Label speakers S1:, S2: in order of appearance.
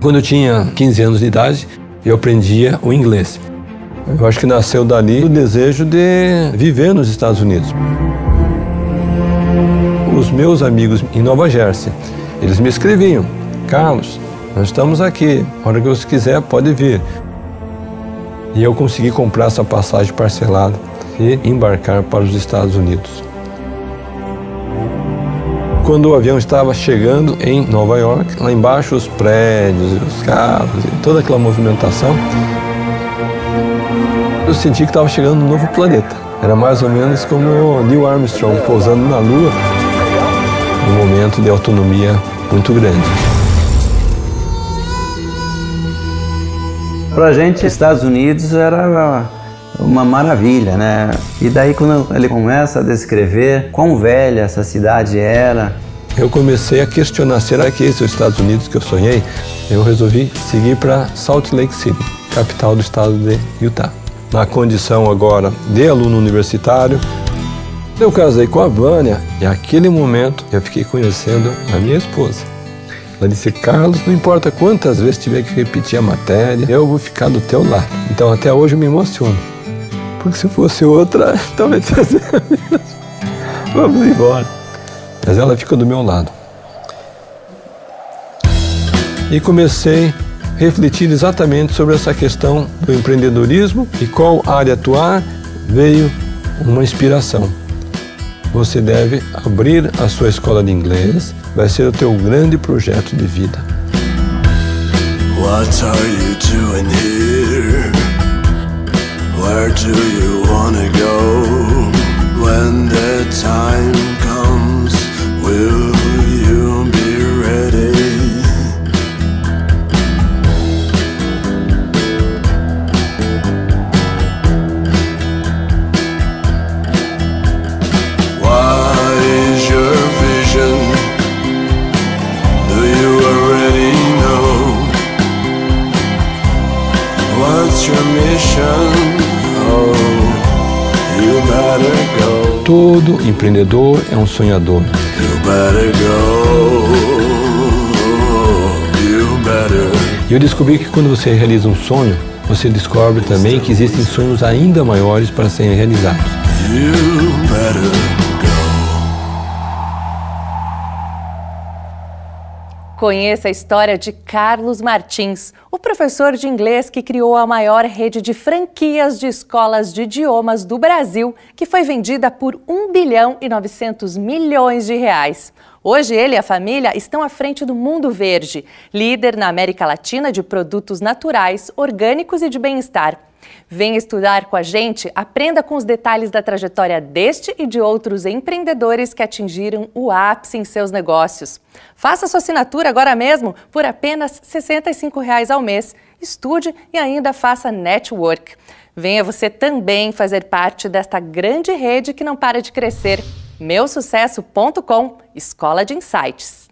S1: Quando eu tinha 15 anos de idade, eu aprendia o inglês. Eu acho que nasceu dali o desejo de viver nos Estados Unidos. Os meus amigos em Nova Jersey, eles me escreviam: Carlos, nós estamos aqui, a hora que você quiser pode vir. E eu consegui comprar essa passagem parcelada e embarcar para os Estados Unidos. Quando o avião estava chegando em Nova York, lá embaixo os prédios, os carros e toda aquela movimentação, eu senti que estava chegando num novo planeta. Era mais ou menos como Neil Armstrong pousando na Lua, num momento de autonomia muito grande.
S2: Para a gente, Estados Unidos era uma maravilha, né? E daí quando ele começa a descrever quão velha essa cidade era,
S1: eu comecei a questionar, será que esse é os Estados Unidos que eu sonhei? Eu resolvi seguir para Salt Lake City, capital do estado de Utah. Na condição agora de aluno universitário, eu casei com a Vânia e naquele momento eu fiquei conhecendo a minha esposa. Ela disse: Carlos, não importa quantas vezes tiver que repetir a matéria, eu vou ficar do teu lado. Então até hoje eu me emociono. Porque se fosse outra, talvez fosse a mesma. Vamos embora. Mas ela fica do meu lado. E comecei a refletir exatamente sobre essa questão do empreendedorismo e qual área atuar. Veio uma inspiração. Você deve abrir a sua escola de inglês, vai ser o teu grande projeto de vida. What are you doing here? Where do you wanna go? When the time comes, will you be ready? What is your vision? Do you already know? What's your mission? Oh, you better go. Todo empreendedor é um sonhador. You better go. You better. E eu descobri que quando você realiza um sonho, você descobre também que existem sonhos ainda maiores para serem realizados. You better.
S3: Conheça a história de Carlos Martins, o professor de inglês que criou a maior rede de franquias de escolas de idiomas do Brasil, que foi vendida por R$1 bilhão e 900 milhões de reais. Hoje ele e a família estão à frente do Mundo Verde, líder na América Latina de produtos naturais, orgânicos e de bem-estar. Venha estudar com a gente, aprenda com os detalhes da trajetória deste e de outros empreendedores que atingiram o ápice em seus negócios. Faça sua assinatura agora mesmo por apenas R$ 65 ao mês. Estude e ainda faça network. Venha você também fazer parte desta grande rede que não para de crescer. Meusucesso.com, Escola de Insights.